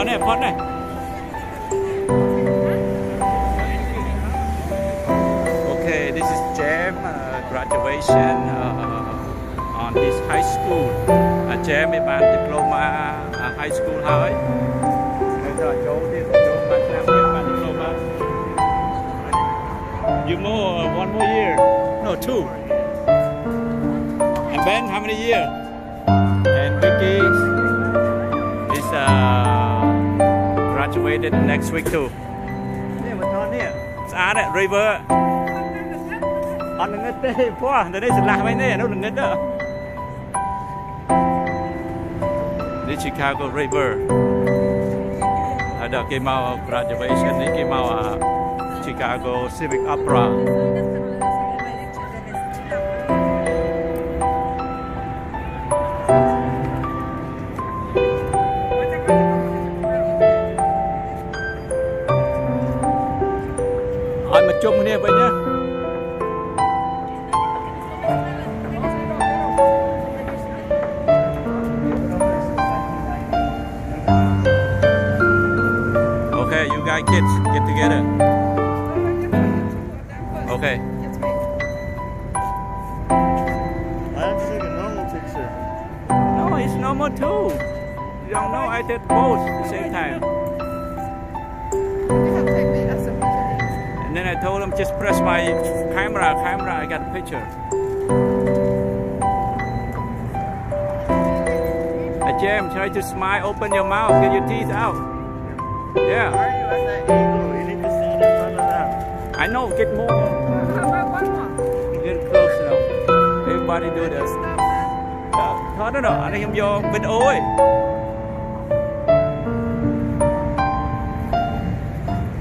nè, phốt này. Okay, this is Jam graduation on his high school. Jam mới bán diploma high school hơi. Bây giờ Joe thì Joe bán diploma. You more, one more year? No, 2. And Ben, how many years? And Vicky is graduated next week too. Nè, một con nè. Sao đấy, River. Anh đừng nghịch đi, quá, từ đây sẽ làm mấy nè, nó đừng nghịch đó. Đi Chicago River. Ada kemau graduation, đi kemau Chicago Civic Opera. Anh mà chung nè vậy nhá. Okay, you guys kids get together. Okay. I have to take a normal picture. No, it's normal too. You don't know, I did both at the same time. And then I told him just press my camera, I got a picture. Jam, try to smile, open your mouth, get your teeth out. Yeah. Why are you at that angle? You need to stand in front of that. I know, get more. Get close enough. Everybody do this. No, anh em vô video ấy.